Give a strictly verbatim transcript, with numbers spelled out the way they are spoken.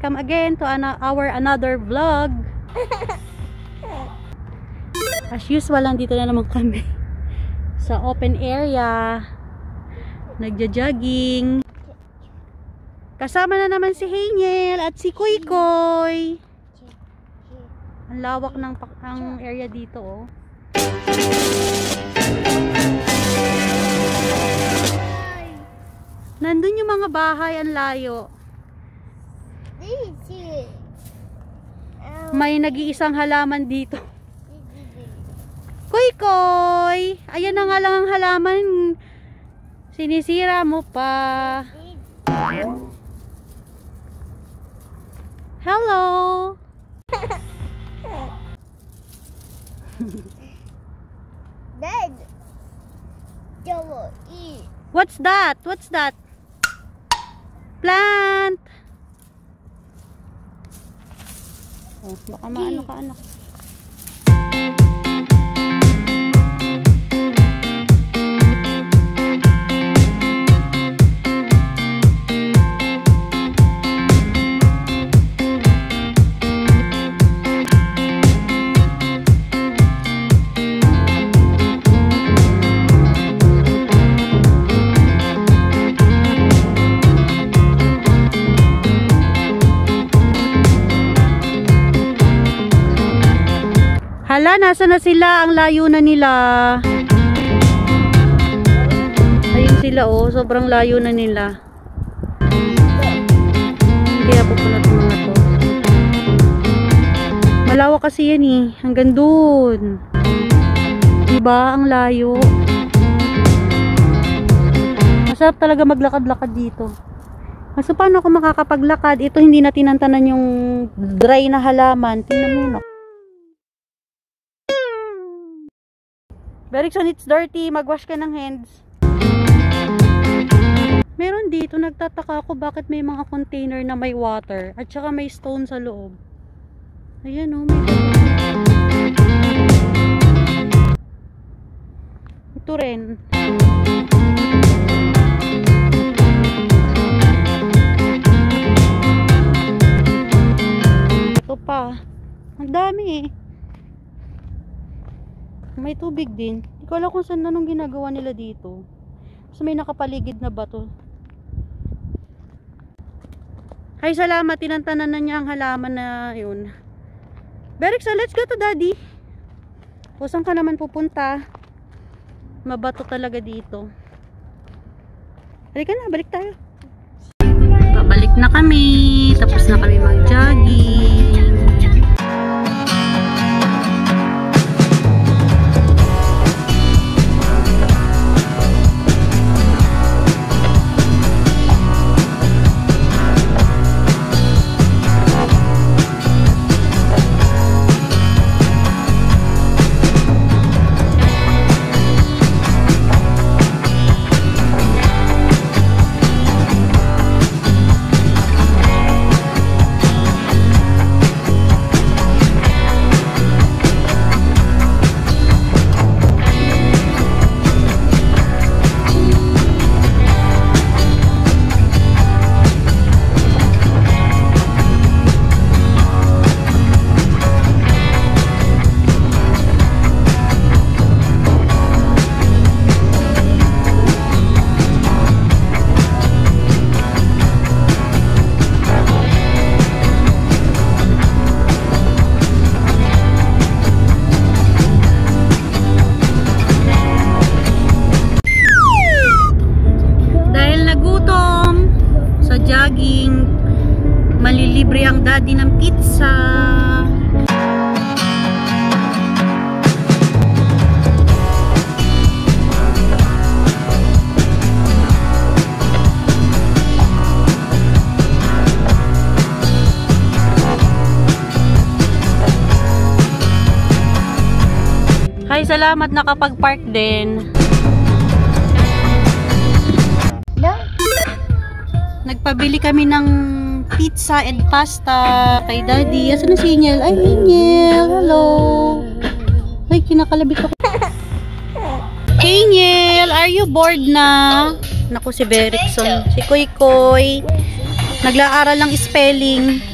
welcome again to an our another vlog. As usual, nandito na naman kami sa open area, nagja-jogging. Kasama na naman si Haniel at si Koy Koy. Ang lawak ng, ng area dito, oh. Nandun yung mga bahay, ang layo. May nag-iisang halaman dito. Koy Koy! Ayan na nga lang ang halaman. Sinisira mo pa. Hello! Dad! Eat. What's that? What's that? Plant! Oh, baka maano ka, anak. Hala, nasa na sila? Ang layo na nila. Ayun sila, oh. Sobrang layo na nila. Kaya pupunat yung mga to. Malawak kasi yan, eh. Hanggang dun. Diba? Ang layo. Masarap talaga maglakad-lakad dito. Kaso paano ako makakapaglakad? Ito hindi na tinantanan yung dry na halaman. Tingnan mo, no? Berikson, it's dirty. Magwash ka ng hands. Meron dito, nagtataka ako bakit may mga container na may water at saka may stone sa loob. Ayan, oh, may ito rin. Ito pa. Ang dami, eh. May tubig din. Hindi ko alam kung saan na nung ginagawa nila dito. So may nakapaligid na bato. Ay, salamat. Tinantanan na niya ang halaman na yun. Berikson, let's go to daddy. O, saan ka naman pupunta? Mabato talaga dito. Halika na, balik tayo. Pabalik na kami. Tapos na kami mag-jogging. Jogging, malilibre ang daddy ng pizza. Hi, salamat, nakapag-park din. Nagpabili kami ng pizza and pasta kay daddy. Asan na si Haniel? Ay, Haniel! Hello! Ay, kinakalabit ako. Haniel! Are you bored na? Naku, si Berikson. Si Koy Koy. Nag-aaral ng spelling.